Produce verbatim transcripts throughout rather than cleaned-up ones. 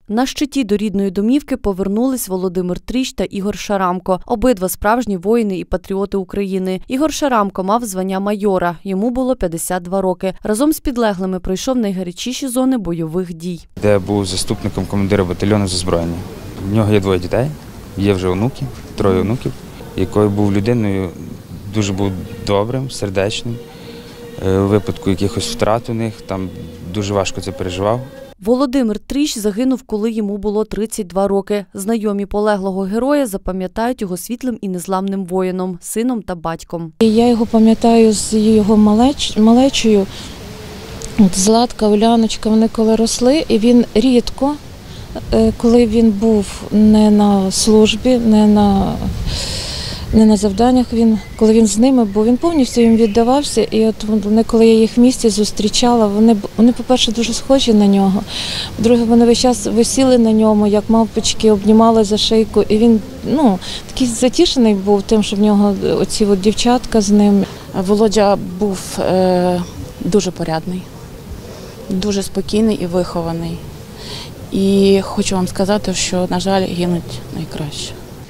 На щиті до рідної домівки повернулись Володимир Тріщ та Ігор Шарамко. Обидва справжні воїни і патріоти України. Ігор Шарамко мав звання майора. Йому було п'ятдесят два роки. Разом з підлеглими пройшов найгарячіші зони бойових дій. Де був заступником командира батальйону з озброєння. В нього є двоє дітей, є вже онуки, троє онуків, якою був людиною, дуже був добрим, сердечним. У випадку якихось втрат у них, там дуже важко це переживав. Володимир Тріщ загинув, коли йому було тридцять два роки. Знайомі полеглого героя запам'ятають його світлим і незламним воїном, сином та батьком. Я його пам'ятаю з його малеч... малечою. Златка, Уляночка, вони коли росли, і він рідко, коли він був не на службі, не на, не на завданнях, він, коли він з ними був, він повністю їм віддавався. І от вони, коли я їх в місті зустрічала, вони, вони по-перше, дуже схожі на нього. По-друге, вони весь час висіли на ньому, як мавпочки, обнімали за шийку. І він ну, такий затішений був тим, що в нього оці от дівчатка з ним. Володя був е, дуже порядний, дуже спокійний і вихований. І хочу вам сказати, що, на жаль, гинуть найкраще.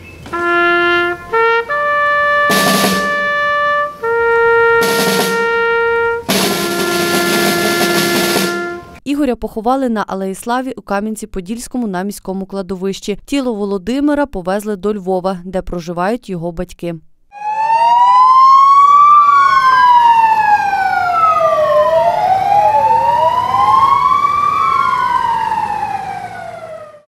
Ігоря поховали на Алеї Слави у Кам'янці-Подільському на міському кладовищі. Тіло Володимира повезли до Львова, де проживають його батьки.